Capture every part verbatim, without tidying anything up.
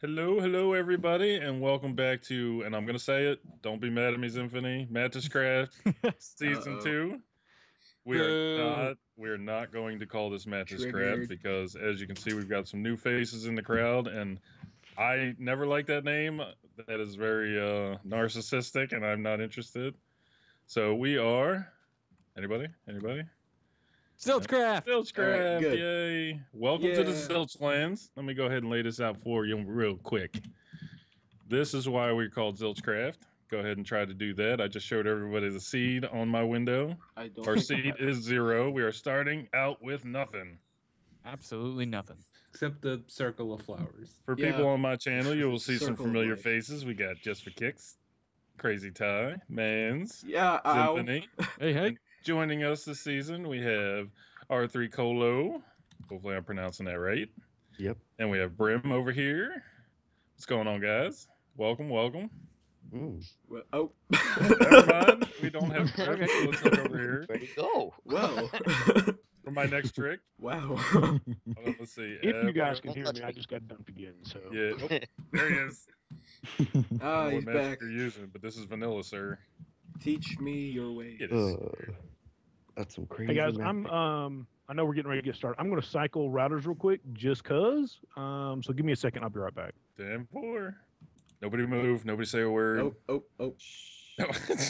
Hello, hello, everybody, and welcome back to, and I'm going to say it, don't be mad at me, Symphony, Mattis Craft, Season Uh-oh. two. We are not, we are not going to call this Mattis Craft Triggered. because, as you can see, we've got some new faces in the crowd, and I never liked that name. That is very uh, narcissistic, and I'm not interested. So we are, anybody? Anybody? Zilchcraft. Zilchcraft, Alright, good. yay. Welcome to the Yeah. Zilch Lands. Let me go ahead and lay this out for you real quick. This is why we're called Zilchcraft. Go ahead and try to do that. I just showed everybody the seed on my window. I don't Our think seed I- is zero. We are starting out with nothing. Absolutely nothing. Except the circle of flowers. For Yeah. people on my channel, you will see some Circle of familiar life. faces. We got Just for Kicks, Crazy Ty, Mans, Yeah, ow. Symphony. Hey, hey. Joining us this season, we have R three Colo. Hopefully, I'm pronouncing that right. Yep. And we have Brim over here. What's going on, guys? Welcome, welcome. Mm. Well, oh. Never mind. We don't have Brim. So let's look over here Ready to go. Whoa. for my next trick. Wow. Hold on, let's see. If Uh, you guys where- can hear me, I just got dumped again. So Yeah. Oh, there he is. Ah, what he's magic back. you're using, but this is vanilla, sir. Teach me your way. It is. Uh, that's some crazy. hey guys, I'm magic. um I know we're getting ready to get started. I'm gonna cycle routers real quick just cause. Um so give me a second, I'll be right back. Damn poor. Nobody move. Nobody say a word. Oh, oh, oh. No.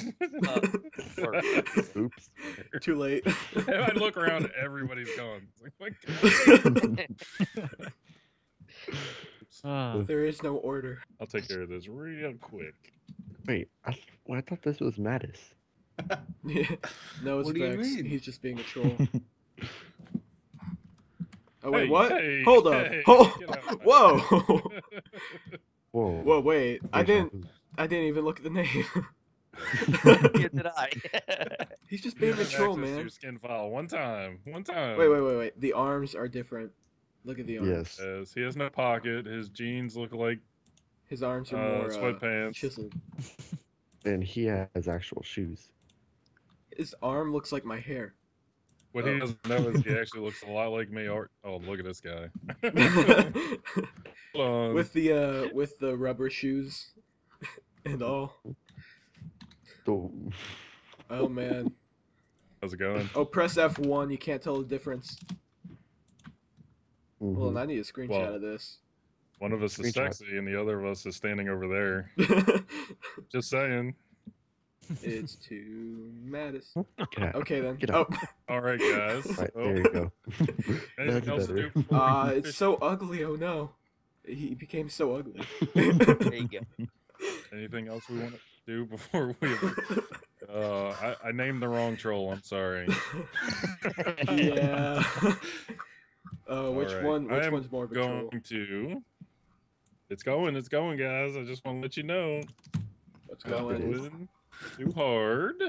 Oops. Too late. I look around, and everybody's gone. It's like, my God. Ah, There is no order. I'll take care of this real quick. Wait, I, th- well, I thought this was Mattis. No, it's What do you Vex. mean? He's just being a troll. Oh wait, Hey, what? hey, Hold up. hey, Hold. get out of my Whoa. Whoa. Whoa, wait. I Deja didn't. vu. I didn't even look at the name. Neither did I. He's just You being a have troll, access to man. your skin file one time. One time. Wait, wait, wait, wait. The arms are different. Look at the arms. Yes. Yes, he has no pocket. His jeans look like His arms are uh, more uh, sweatpants. chiseled. And he has actual shoes. His arm looks like my hair. What Oh. he doesn't know is he actually looks a lot like me. Or oh, look at this guy. Hold on. with the uh with the rubber shoes and all. So, Oh man. How's it going? Oh, press F one. You can't tell the difference. Hold on, mhm. I need a screenshot Well- of this. One of us is Screenshot. sexy, and the other of us is standing over there. Just saying. It's too Mattis. Get out. Okay then. Get Oh, out. All right, guys. Right, Oh, there you go. anything That's else to better. do before we uh, it's finish? so ugly. Oh no, he became so ugly. There you go. Anything else we want to do before we? Uh, I, I named the wrong troll. I'm sorry. Yeah. Uh, which Alright, one? I Which am one's more of a Going troll? to. It's going. It's going, guys. I just want to let you know. What's Oh, it going? is. Going too hard.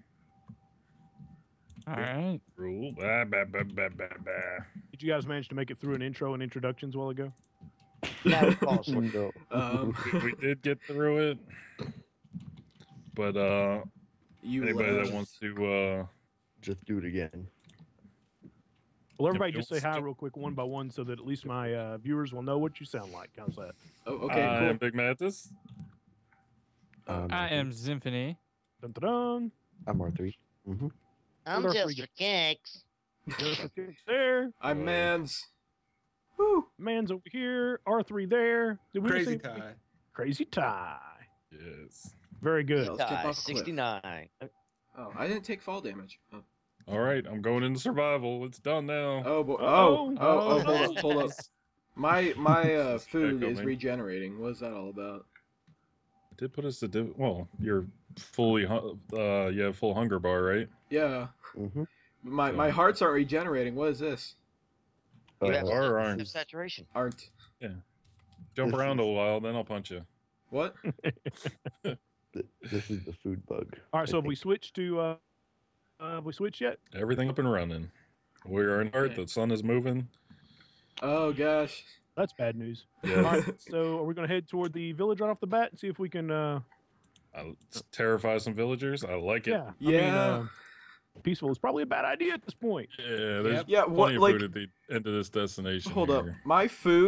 all right. Rule. Bah, bah, bah, bah, bah, bah. Did you guys manage to make it through an intro and introductions a while ago? Now we fall asleep. No. Um, We, we did get through it, but uh, you anybody left. that wants to uh, Just do it again. Well, Yep, everybody you'll just say hi stick- real quick, one by one, so that at least my uh, viewers will know what you sound like. How's that? Oh, okay, I cool. am Big Mattis. Um, I am Symphony. Dun dun dun. I'm R three. Mm-hmm. I'm What are just we for kicks. There's the kicks there. I'm Boy. Mans. Woo. Man's over here. R three there. Did we just Crazy say- Ty. Crazy tie. Yes. Very good. Let's jump Die, off a cliff. sixty-nine. Oh, I didn't take fall damage. Oh, All right, I'm going into survival. It's done now. oh, bo- oh, Uh-oh. oh, oh, Oh, hold up, hold up. My my uh, food Echo, is man. regenerating. What is that all about? It did put us to div- well, you're fully hu- uh you have full hunger bar, right? Yeah, Mm-hmm. my my So- hearts aren't regenerating. What is this? You Uh, have, Or you have arms. saturation. Aren't Jump This around a is- while, then I'll punch you. what? th- this is the food bug. All right, I so if we think. switch to, uh, uh, have we switch yet? Everything up and running. We are in Earth. Okay. The sun is moving. Oh gosh. That's bad news. Yeah, All right, so are we going to head toward the village right off the bat and see if we can, uh, I, terrify some villagers. I like it. yeah. I Yeah. mean, uh, peaceful is probably a bad idea at this point. Yeah, there's Yeah, plenty what of like? food at the end of this destination. Hold up. here. My food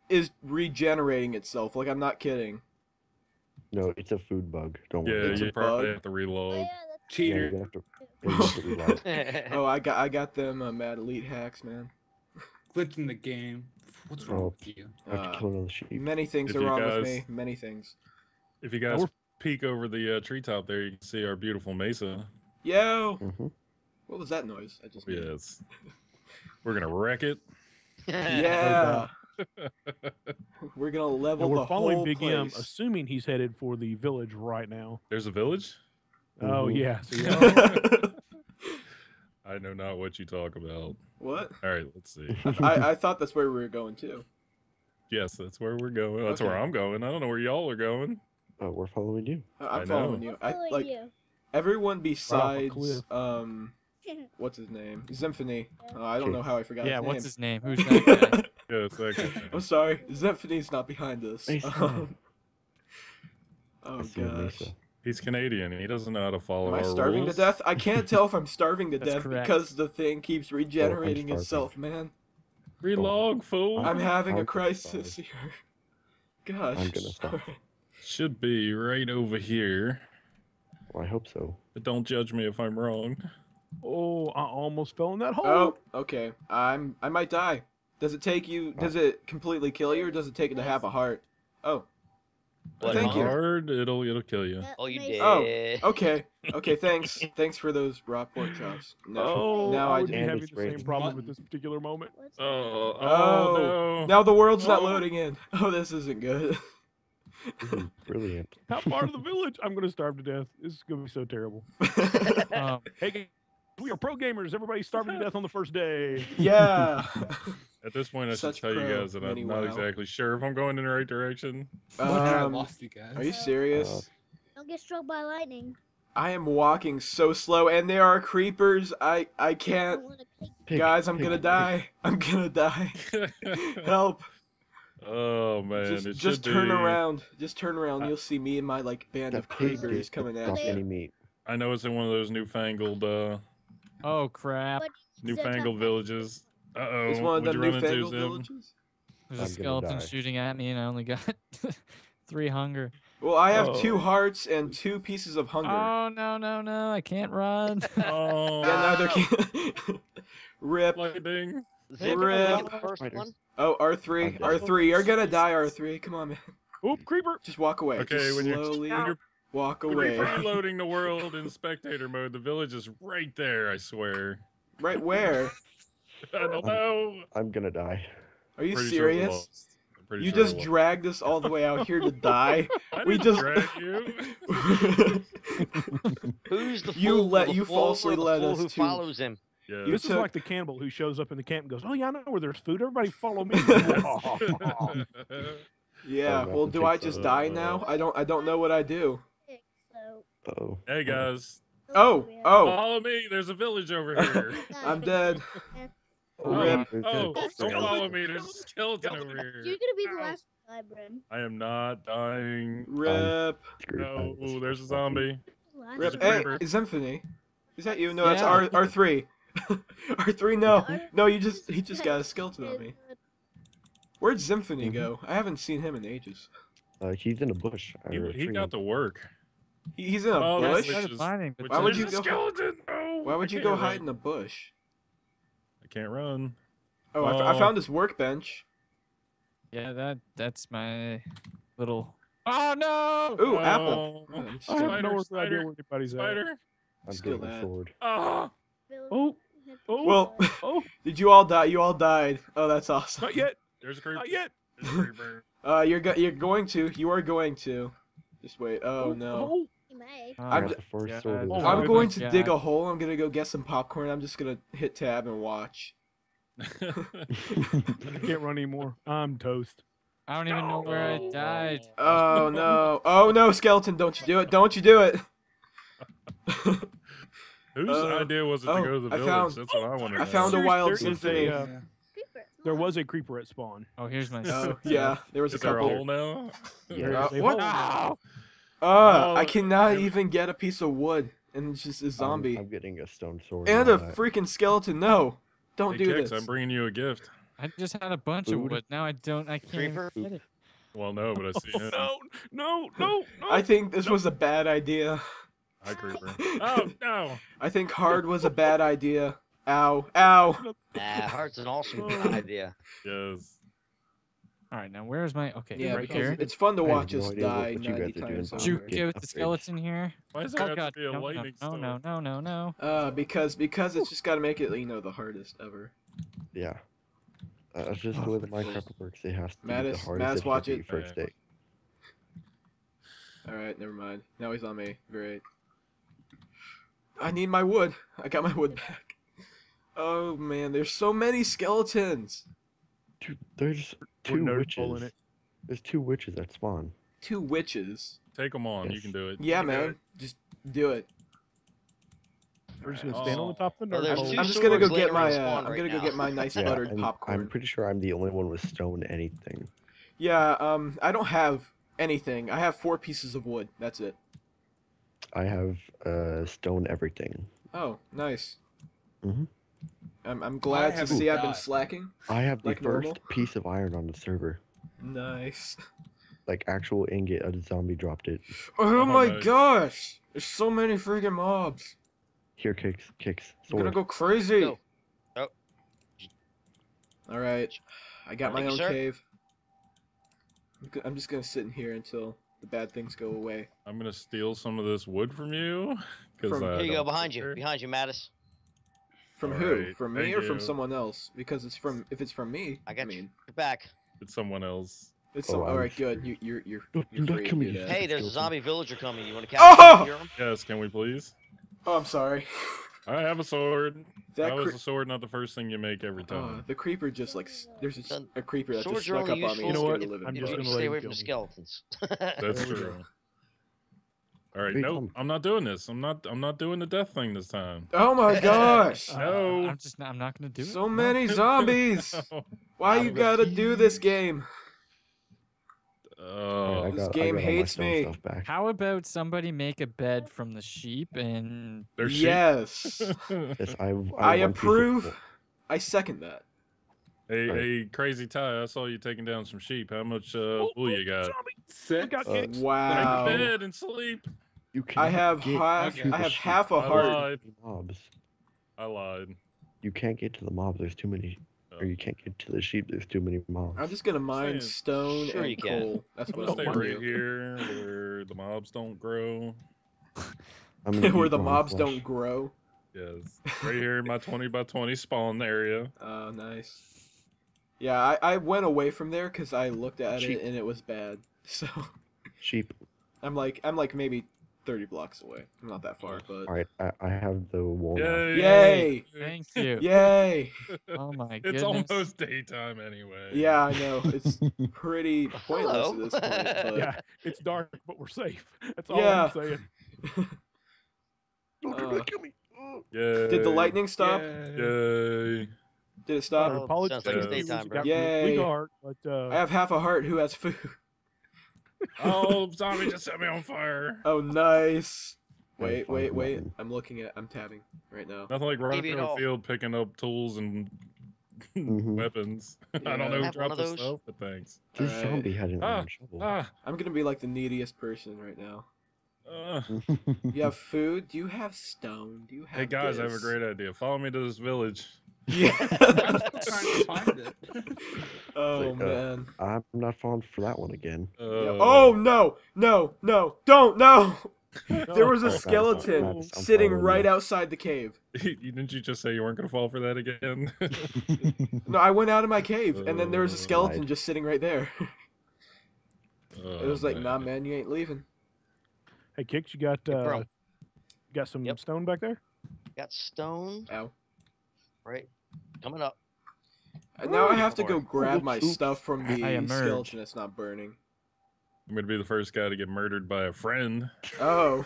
is regenerating itself. Like, I'm not kidding. No, it's a food bug. Don't Yeah, worry. It's a you probably bug. have to Oh, relog. yeah, that's Yeah, Cheater. you're gonna have to, yeah, you have to reload. Oh, I got I got them uh, Mad Elite hacks, man. Glitch in the game. What's wrong Oh. with you? I have Uh, to kill another sheep. Many things If are you wrong with guys- me. Many things. If you guys we're- peek over the uh, treetop there, you can see our beautiful mesa. Yo, hmm what was that noise? I just made? Yes. We're gonna wreck it. Yeah. We're gonna level And the we're following whole Big place. M, assuming he's headed for the village right now. There's a village? Oh Mhm. yeah. So, yeah. I know not what you talk about. What? All right, let's see. I, I thought that's where we were going too. Yes, that's where we're going. That's where Okay. I'm going. I don't know where y'all are going. Oh, we're following you. I- I I'm following know. you. I Following like you. everyone besides cliff. um, what's his name? Symphony. Uh, I don't know how I forgot Yeah, his what's name. his name? Who's that guy? Yeah, it's that guy. I'm sorry, Symphony's not behind us. Nice. Um, oh I see a gosh. mesa. He's Canadian. He doesn't know how to follow Am I our starving rules. to death? I can't tell if I'm starving to That's death correct. because the thing keeps regenerating starving. itself, man. Relog, fool. I'm having a I'm crisis sorry. here. Gosh. I'm gonna stop. sorry. Should be right over here. Well, I hope so. But don't judge me if I'm wrong. Oh, I almost fell in that hole. Oh, okay. I'm. I might die. Does it take you? Does it completely kill you, or does it take it to have a heart? Oh. What, Thank you. Hard, it'll it'll kill you. That Oh, you makes- did. Oh, Okay. Okay. Thanks. Thanks for those raw pork chops. No. Oh, Now I I would be And having it's the same raining. problem Mutton. with this particular moment. What's Oh, oh, Oh, no. Now the world's not Oh. loading in. Oh, this isn't good. This is brilliant. How far to the village? I'm going to starve to death. This is going to be so terrible. Um, Hey, guys, we are pro gamers. Everybody's starving to death on the first day. Yeah. At this point, I should Such tell you pro, guys that mini I'm not wow. exactly sure if I'm going in the right direction. What? I Um, lost you guys. are you serious? Don't get struck by lightning. I am walking so slow, and there are creepers. I I I can't. don't wanna pick- Pig, Guys, I'm pig, gonna pig. die. I'm gonna die. Help! Oh man, just it just should turn be. around. Just turn around. I- You'll see me and my like band That of pig creepers did coming not at drop you. any meat. I know it's in one of those newfangled, uh, oh crap! What- newfangled villages. Uh oh. It's one of them What'd you run into, newfangled Zim? villages. There's a I'm gonna skeleton die. shooting at me, and I only got three hunger. Well, I have two Oh. hearts and two pieces of hunger. Oh no no no! I can't run. Oh, yeah, neither can. Rip. lightning. Zip, Rip. the first Spiders. one. Oh, R three. I'm dead. R three. You're gonna die, R three. Come on, man. Oop, creeper. Just walk away. Okay, Just when you're- slowly When you're, walk when away. you're reloading the world in spectator mode, the village is right there. I swear. Right where? I don't know. I'm gonna die. Are you Pretty sure we're serious? lost. I'm pretty You sure we're just lost. dragged us all the way out here to die. I we didn't just- drag you. Who's the You fool? let- the you fool falsely or the led fool us who to- follows him? Yeah. You This is took- like the cannibal who shows up in the camp and goes, "Oh yeah, I know where there's food. Everybody follow me." Yeah. Oh, Well, rapid do I pizza. just die now? I don't. I don't know what I do. So, Uh-oh. Hey guys, Oh. Oh. follow me. There's a village over here. I'm dead. Oh, Rip. there's oh, a- don't Skeleton. follow me. There's a skeleton over here. you're gonna be the last to die, Bren. I am not dying. Rip. Screwed by No, this there's a fucking- zombie. Last Rip. a Hey, creeper. Symphony. Is that you? No, that's Yeah. R R three. R three. No. Yeah, R- No, you just he just got a skeleton on me. Uh, Where'd Symphony Mhm. go? I haven't seen him in ages. Uh, he's in a bush. I He, he retrieved got him. to work. He, he's in a Oh, that's bush. which Started is- finding, but which Why is- would there's you a go- skeleton? No, Why I would you can't go run. hide in a bush? I can't run. Oh, I, f- I Oh. found his workbench. Yeah, that that's my little. Oh no! Ooh, Oh, apple. Oh, I'm I have still- Spider, no idea spider, where anybody's at. Spider. I'm Still getting a that. sword. Oh, Bill- Oh, oh, Well, oh, did you all die? You all died. Oh, that's awesome. not yet, there's a creeper. not yet. There's a creeper. Uh, you're go- you're going to. You are going to. Just wait. Oh no. Oh, You may. Oh, I I'm got j- the first God. sword of the Oh, I'm my sword. going goodness, to God. dig a hole. I'm gonna go get some popcorn. I'm just gonna hit tab and watch. I can't run anymore. I'm toast. I don't even know where I died. Oh no. Oh no, skeleton! Don't you do it! Don't you do it! Whose Uh, idea was it to oh, go to the I village? found- That's what I want to I found a Seriously, wild there is symphony. a, uh, Creeper. There was a creeper at spawn. Oh, here's my. Oh yeah, there was a Is there a couple. hole now? Yeah. Uh, There's a what? hole. Ow! Uh, Oh, I cannot every- even get a piece of wood, and it's just a I'm- zombie I'm, getting a stone sword. and all a that. freaking skeleton. No, don't Hey, do Kix, this. I'm bringing you a gift. I just had a bunch of Food? wood. Now I don't. I can't Creeper? even get it. Well, no, but I see him. no, no, no, no. I think this was a bad idea. Hi, creeper. Oh no! I think hard was a bad idea. Ow, ow. Nah, heart's an awesome idea. Yes. All right, now where's my? Okay, Yeah, right because here. it's fun to I have watch no us idea what- die what you guys ninety are doing, times but over. Shoot, Get get with the upgrades. skeleton here. Why does there Oh have god, to be a no, no, lightning no, no, storm? no, no, no. Uh, because because it's just got to make it, you know, the hardest ever. Yeah. Uh, that's just the way the Minecraft works. It has to be the Mattis- hardest Mattis, watch difficulty it. first day. All right, never mind. Now he's on me. Great. I need my wood. I got my wood back. Oh man, there's so many skeletons. Dude, there's We're two nerd pulling witches. it. There's two witches that spawn. Two witches. Take them on. You Yes. can do it. Yeah, You can do man. Just do it. We're just gonna Oh. stand on the top of the Well, nerd there's I'm, pole. two I'm just gonna go swords get laying my. around Uh, spawn I'm right gonna go now. get my nice Yeah, buttered I'm, popcorn. I'm pretty sure I'm the only one with stone anything. Yeah. Um. I don't have anything. I have four pieces of wood. That's it. I have uh stone everything. Oh, nice. Mhm. I'm I'm glad to haven't see I've been got- slacking. I have the Like first normal? piece of iron on the server. Nice. Like actual ingot, a zombie dropped it. Oh Oh, my nice. gosh! There's so many freaking mobs. Here, kicks, kicks, I'm gonna sword. go crazy. Go. Oh. All right, I got my Thank own you, sir. cave. I'm go- I'm just gonna sit in here until the bad things go away. I'm gonna steal some of this wood from you. 'cause From- I Here you go, don't behind you, care. behind you, Mattis. From All who? right, From me thank or from you. someone else? Because it's from if it's from me. I got mean, you. Get back. It's someone else. it's Oh, some, all I'm right. Good. scared. You you're you're No, you're do not free to kill do me, you that. Hey, there's a skeleton. zombie villager coming. You want to Oh! catch him? Hear him? Yes, can we please? Oh, I'm sorry. I have a sword. That How is cre- a sword not the first thing you make every uh, time? the creeper just like s- there's a, s- Done. a creeper that Swords just are snuck only up on me. useful and You know scared what? the living I'm if just you out of gonna me. let stay him away kill from the me. skeletons. That's There we true. All right, Hey, no, Tom. I'm not doing this. I'm not. I'm not doing the death thing this time. Oh my gosh! Uh, No. I'm just. not- I'm not gonna do it. So No. many zombies! No. Why Out you of gotta the do this game? Oh, Alright, I This got, game I got all hates my stone me. stuff back. How about somebody make a bed from the sheep and they're sheep. Yes, Yes, I, have- I have one piece of approve. wool. I second that. Hey, Right. hey, crazy Ty! I saw you taking down some sheep. How much uh, Oh, wool oh, you got? zombie. Six. Look out, Uh, kicks. Make Wow. a bed and sleep. You I cannot have get half. to the I have sheep. half a I heart. lied. Mobs. I lied. You can't get to the mob. There's too many. Oh. Or you can't get to the sheep. There's too many mobs. I'm just gonna mine saying. stone Sure you and can. coal. That's I'm what gonna I'm stay gonna right do. here where the mobs don't grow. I'm gonna Where eat the my own mobs flesh. don't grow. Yes, right here in my twenty by twenty spawn area. Oh, nice. Yeah, I, I went away from there because I looked at Sheep. it and it was bad. So Sheep. I'm like I'm like maybe thirty blocks away. I'm not that far, but All right, I, I have the wool now. Yay! Yay! thank you. yay! Oh my It's goodness. almost daytime anyway. Yeah, I know it's pretty pointless Hello. at this point. But Yeah, it's dark, but we're safe. That's all Yeah. I'm saying. Don't Uh, kill me. Oh. Yay! did the lightning stop? Yay! Did it stop? Well, Apologies sounds like it's to you, daytime, it bro. got Yay. really dark, but uh, I have half a heart. Who has food? Oh, zombie just set me on fire. Oh, nice. Gotta Wait, find wait, a wait. button. I'm looking at. I'm tabbing right now. Nothing like running Maybe through it a all. field picking up tools and Mhm. weapons. I Yeah. don't know who Have one dropped of this those. stuff, but thanks. This Alright. zombie had an Ah, iron shovel. Ah, I'm gonna be like the neediest person right now. uh. You have food? Do you have stone? Do you have? Hey guys, I have a this? great idea. Follow me to this village. Yeah. I'm still trying to find it. Oh Like, uh, man. I'm not falling for that one again. Uh, Oh no! No! No! Don't! No! There was a Oh, skeleton Matt, I'm sitting following right you. outside the cave. you didn't you just say you weren't gonna fall for that again? No, I went out of my cave, and then there was a Uh, skeleton lied. just sitting right there. Oh, It was like, nah, man, you ain't leaving. hey, kicks, you got Hey, uh, bro. got some Yep. stone back there? Got stone Ow. right coming up. And now I have to Or- go grab my Oops. stuff from the I emerge. skeleton that's not burning. I'm gonna be the first guy to get murdered by a friend. Oh.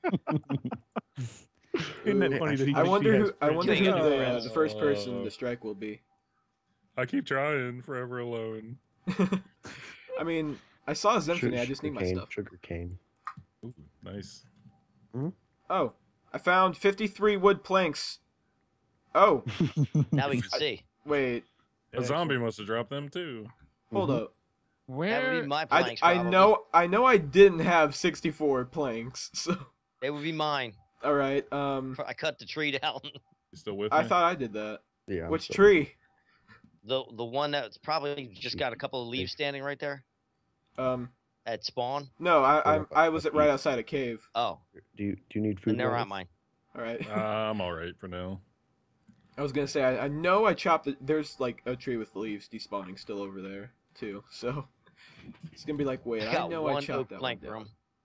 Isn't that Ooh. funny that he I thinks wonder he who has I friends? wonder You who ain't got no the, uh, friends. the first person Uh, to strike will be. I keep trying, forever alone. I mean, I saw a Sugar- Zenfini, I just need my sugarcane, stuff. Sugar cane. Ooh, nice. Oh, I found fifty-three wood planks. Oh, Now we can see. wait. A zombie Excellent. must have dropped them too. Hold Mhm. up. That would Where? be my I, planks. I probably. know I know I didn't have sixty-four planks. So They would be mine. all right. Um, I cut the tree down. You still with I me? thought I did that. Yeah. I'm Which still- tree? The the one that's probably just got a couple of leaves standing right there Um, at spawn. no, I Yeah, I'm, I was that's right you. outside a cave. Oh, Do you do you need food? and they're Marcus? not mine. All right. I'm all right for now. I was gonna say I, I know I chopped it. There's like a tree with leaves despawning still over there too. So it's gonna be like, wait, I I got know I one chopped oak that plank one for down. 'em.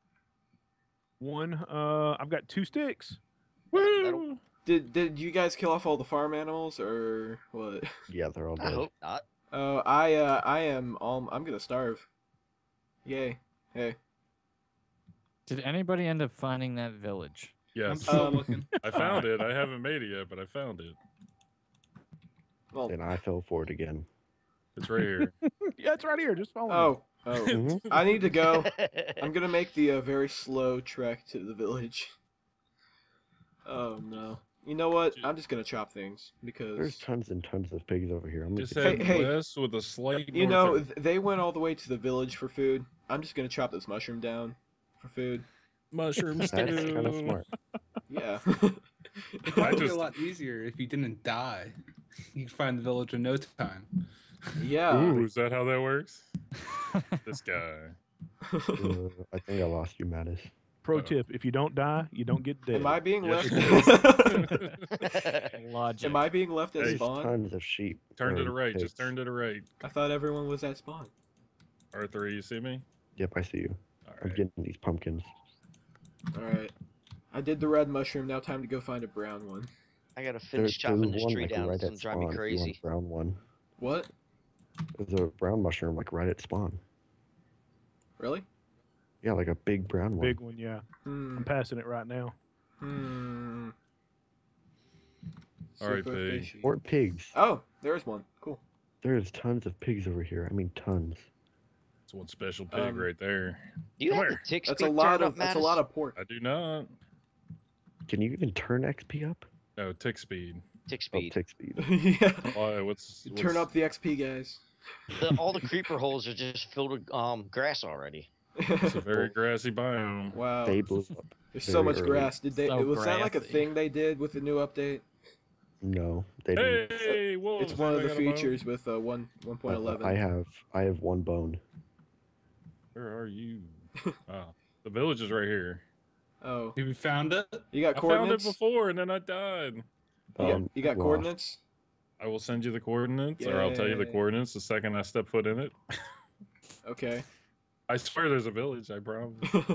One. Uh, I've got two sticks. Woo! Did did you guys kill off all the farm animals or what? Yeah, they're all I dead. hope not. Oh, I uh I am all I'm gonna starve. Yay. Hey. Did anybody end up finding that village? I'm Yes, still Um, looking. I found it. I haven't made it yet, but I found it. Well. And I fell for it again. It's right here. Yeah, it's right here. Just follow me. Oh. Oh. Mhm. I need to go. I'm gonna make the uh, very slow trek to the village. Oh no. You know what? I'm just gonna chop things because There's tons and tons of pigs over here. I'm gonna Just get Hey, head hey. west with a slight. you north know arrow. th- they went all the way to the village for food. I'm just gonna chop this mushroom down for food. mushroom That's stew. kind of smart. Yeah. It might be just- a lot easier if you didn't die. You could find the village in no time. yeah. Ooh, is that how that works? This guy. Uh, I think I lost you, Mattis. Pro Uh, tip: if you don't die, you don't get dead. Am I being Yes, left? Logic. Am I being left at Hey. There's spawn? tons of sheep. Turn to or the right. pigs. Just turn to the right. I thought everyone was at spawn. R three, you see me? Yep, I see you. All I'm right. getting these pumpkins. All right. I did the red mushroom. Now time to go find a brown one. I gotta There's, finish there's chopping this one tree like down. right It's at gonna drive me spawn. If you want crazy. a brown one. What? There's a brown mushroom like right at spawn. Really? Yeah, like a big brown one. Big one, yeah. Hmm. I'm passing it right now. Hmm. All right, Super pig. fishy. Or pigs. Oh, there's one. Cool. There's tons of pigs over here. I mean, tons. That's one special pig Um, right there. Do you Come have here. the tick That's speed a lot turned of up, that's a Mattis? lot of pork. I do not. Can you even turn X P up? No, tick speed. tick Oh, speed. tick speed. yeah. Why? What's, what's Turn up the X P, guys. The, all the creeper holes are just filled with um grass already. It's a very grassy biome. wow. They blew up. There's so very much early. grass. Did they? So was that like a grassy. thing they did with the new update? No, they didn't. Hey, wolves! It's one of the I got a bone. features with uh, one one point Uh, eleven. I have I have one bone. Where are you? Ah, the village is right here. Oh, Have you found it? you got I found it coordinates? before and then I died. You got, Um, you got I've lost. coordinates? I will send you the coordinates, or I'll tell you the Yay. coordinates the second I step foot in it. Okay. I swear there's a village. I promise.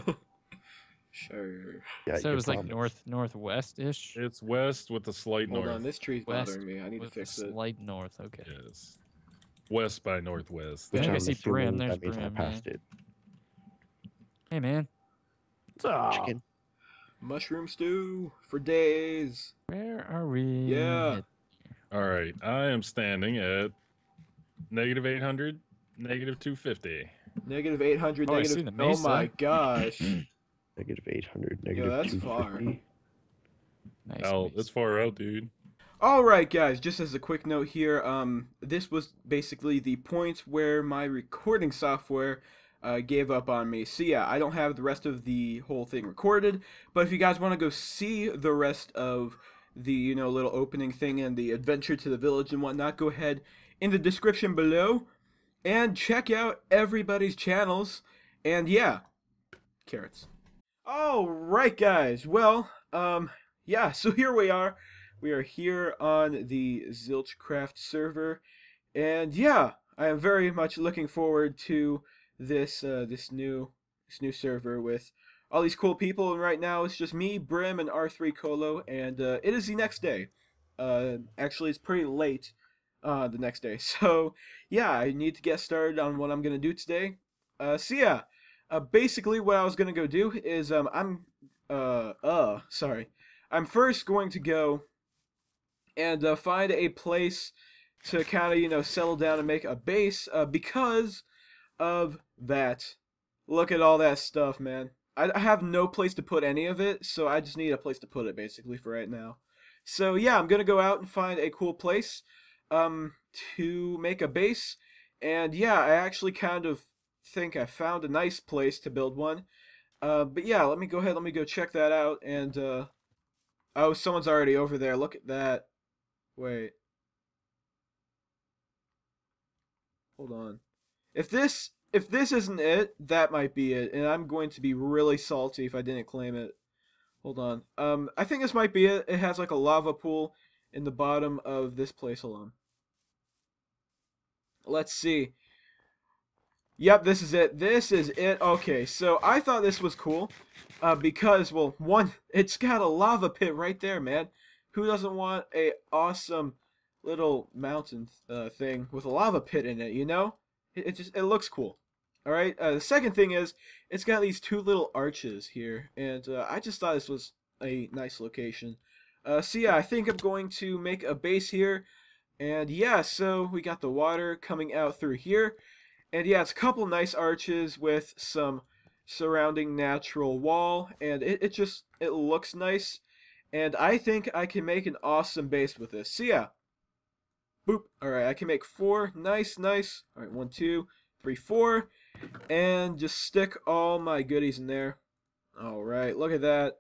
Sure. Yeah, so it you was like promised. north northwest ish. It's west with a slight Hold north. on, this tree's West bothering me. I need to With fix a it. slight north. Okay. Yes. West by northwest. Which I think I I'm see Brim. assuming There's that means I Brim, passed it. Hey man, Ah, Chicken. Mushroom stew for days. where are we? Yeah. Hit- All right. I am standing at negative eight hundred, negative two fifty. Negative eight hundred, Oh, I see negative. the Oh mesa. my gosh. Negative eight hundred. Negative that's two far. fifty. Nice. Hell, nice. it's far out, dude. All right, guys. Just as a quick note here, um, this was basically the point where my recording software uh, gave up on me. So yeah, I don't have the rest of the whole thing recorded. But if you guys want to go see the rest of the you know little opening thing and the adventure to the village and whatnot, go ahead in the description below and check out everybody's channels. And yeah, carrots. All right, guys. Well, um, yeah. So here we are. We are here on the Zilchcraft server, and yeah, I am very much looking forward to this uh, this new this new server with all these cool people. And right now, it's just me, Brim, and R three Colo, and uh, it is the next day. Uh, actually, it's pretty late uh, the next day, so yeah, I need to get started on what I'm gonna do today. Uh, so yeah, uh, basically, what I was gonna go do is um, I'm uh uh sorry, I'm first going to go and uh, find a place to kind of, you know, settle down and make a base uh, because of that. Look at all that stuff, man. I, I have no place to put any of it, so I just need a place to put it, basically, for right now. So, yeah, I'm going to go out and find a cool place. Um, to make a base. And yeah, I actually kind of think I found a nice place to build one. Uh, but yeah, let me go ahead, let me go check that out. And, uh, oh, someone's already over there. Look at that. Wait. Hold on. If this, if this isn't it, that might be it. And I'm going to be really salty if I didn't claim it. Hold on. Um, I think this might be it. It has like a lava pool in the bottom of this place alone. Let's see. Yep, this is it. This is it. Okay, so I thought this was cool. Uh, because, well, one, it's got a lava pit right there, man. Who doesn't want a awesome little mountain uh, thing with a lava pit in it, you know? It, it just, it looks cool. Alright, uh, the second thing is, it's got these two little arches here, and uh, I just thought this was a nice location. Uh, so yeah, I think I'm going to make a base here, and yeah, so we got the water coming out through here, and yeah, it's a couple nice arches with some surrounding natural wall, and it, it just, it looks nice, and I think I can make an awesome base with this. So yeah, boop, alright, I can make four, nice, nice, alright, one, two, three, four, and just stick all my goodies in there. Alright, look at that.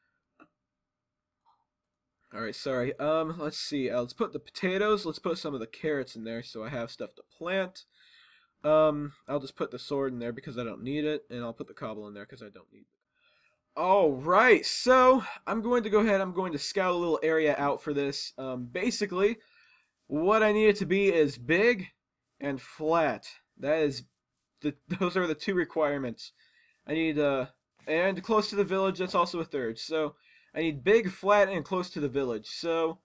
Alright, sorry. Um, let's see. Uh, let's put the potatoes. Let's put some of the carrots in there so I have stuff to plant. Um, I'll just put the sword in there because I don't need it. And I'll put the cobble in there because I don't need it. Alright, so I'm going to go ahead. I'm going to scout a little area out for this. Um, basically, what I need it to be is big and flat. That is, the, those are the two requirements. I need, uh, and close to the village. That's also a third. So, I need big, flat, and close to the village. So,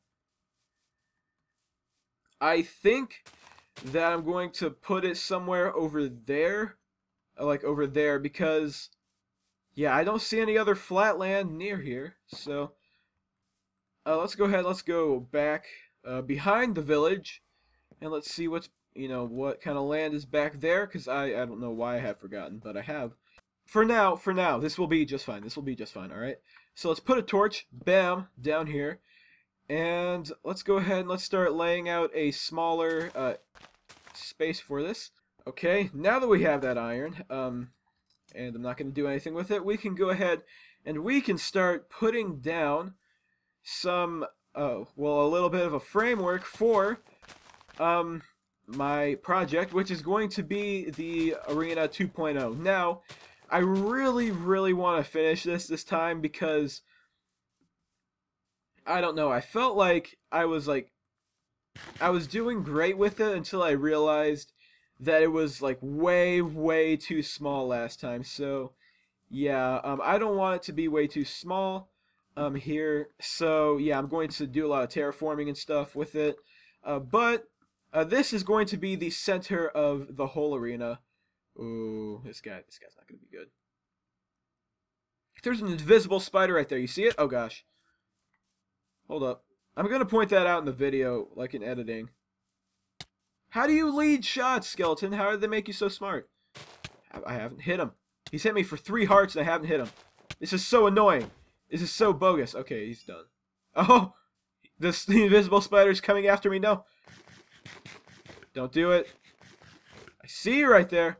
I think that I'm going to put it somewhere over there. Like, over there, because, yeah, I don't see any other flat land near here. So, uh, let's go ahead, let's go back uh, behind the village, and let's see what's, you know, what kind of land is back there, because I, I don't know why I have forgotten, but I have. For now, for now, this will be just fine. This will be just fine, alright? So let's put a torch, bam, down here. And let's go ahead and let's start laying out a smaller uh, space for this. Okay, now that we have that iron, um, and I'm not going to do anything with it, we can go ahead and we can start putting down some, uh, well, a little bit of a framework for um, my project, which is going to be the Arena two point oh. Now, I really, really want to finish this this time because, I don't know, I felt like I was like, I was doing great with it until I realized that it was like way, way too small last time. So, yeah, um, I don't want it to be way too small um, here. So, yeah, I'm going to do a lot of terraforming and stuff with it. Uh, but, uh, this is going to be the center of the whole arena. Ooh, this guy, this guy's not going to be good. There's an invisible spider right there. You see it? Oh, gosh. Hold up. I'm going to point that out in the video, like in editing. How do you lead shots, Skeleton? How did they make you so smart? I haven't hit him. He's hit me for three hearts and I haven't hit him. This is so annoying. This is so bogus. Okay, he's done. Oh! This, the invisible spider's coming after me. No. Don't do it. I see you right there.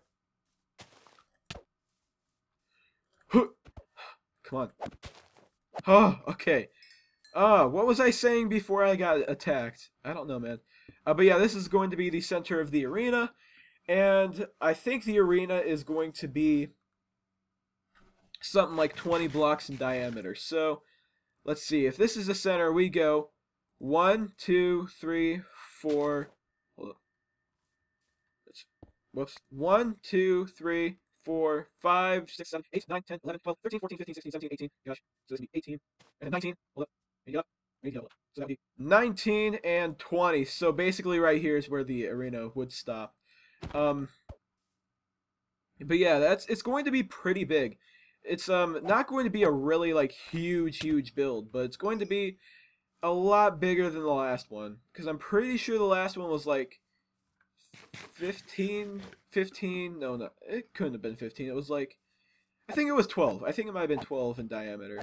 Come on. Oh, okay. Uh, what was I saying before I got attacked? I don't know, man. Uh, but yeah, this is going to be the center of the arena. And I think the arena is going to be something like twenty blocks in diameter. So, let's see. If this is the center, we go one, two, three, four. Hold up. It's, whoops. one, two, three, four, five, six, seven, eight, nine, ten, eleven, twelve, thirteen, fourteen, fifteen, sixteen, seventeen, eighteen. Gosh. So this would be eighteen. And nineteen. Hold up. Maybe up. Maybe up. So that would be nineteen and twenty. So basically right here is where the arena would stop. Um, but yeah, that's it's going to be pretty big. It's um not going to be a really like huge, huge build, but it's going to be a lot bigger than the last one. Because I'm pretty sure the last one was like fifteen, fifteen, no, no, it couldn't have been fifteen. It was like, I think it was twelve. I think it might have been twelve in diameter.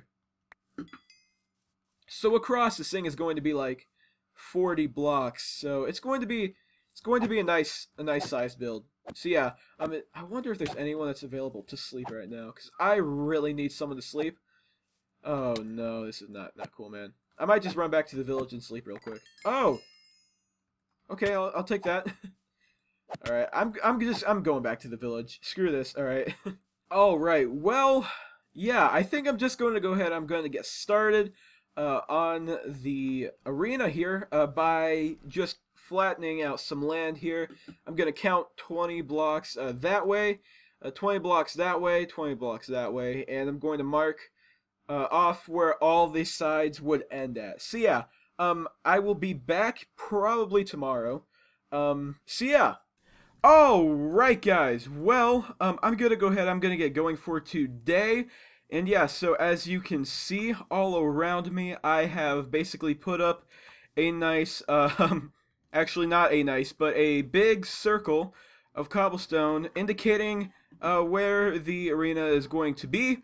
So across, this thing is going to be like forty blocks. So it's going to be It's going to be a nice, a nice size build. So yeah, I mean, I wonder if there's anyone that's available to sleep right now, because I really need someone to sleep. Oh no, this is not not cool, man. I might just run back to the village and sleep real quick. Oh, okay, I'll I'll take that. All right, I'm I'm just I'm going back to the village. Screw this. All right. All right. Well, yeah, I think I'm just going to go ahead. I'm going to get started uh, on the arena here uh, by just flattening out some land here. I'm going to count twenty blocks uh, that way, uh, twenty blocks that way, twenty blocks that way, and I'm going to mark uh, off where all the sides would end at. So yeah, um, I will be back probably tomorrow. Um, so yeah. Alright guys, well, um, I'm gonna go ahead, I'm gonna get going for today, and yeah, so as you can see all around me, I have basically put up a nice, uh, um, actually not a nice, but a big circle of cobblestone indicating uh, where the arena is going to be,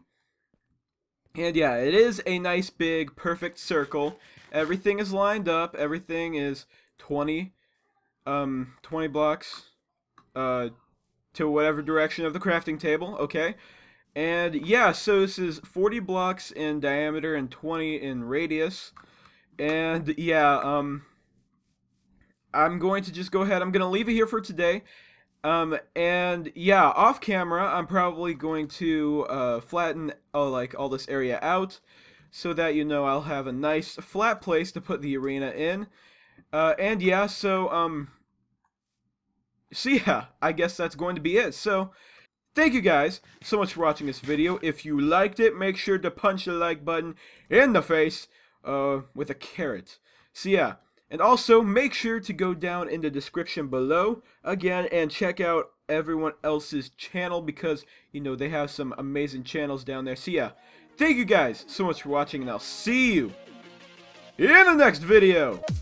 and yeah, it is a nice big perfect circle. Everything is lined up, everything is twenty, um, twenty blocks uh to whatever direction of the crafting table, okay? And yeah, so this is forty blocks in diameter and twenty in radius. And yeah, um I'm going to just go ahead, I'm going to leave it here for today. Um and yeah, off camera, I'm probably going to uh flatten oh like all this area out so that, you know, I'll have a nice flat place to put the arena in. Uh and yeah, so um So yeah, I guess that's going to be it. So, thank you guys so much for watching this video. If you liked it, make sure to punch the like button in the face uh, with a carrot. So yeah, and also make sure to go down in the description below again and check out everyone else's channel because, you know, they have some amazing channels down there. So yeah, thank you guys so much for watching and I'll see you in the next video.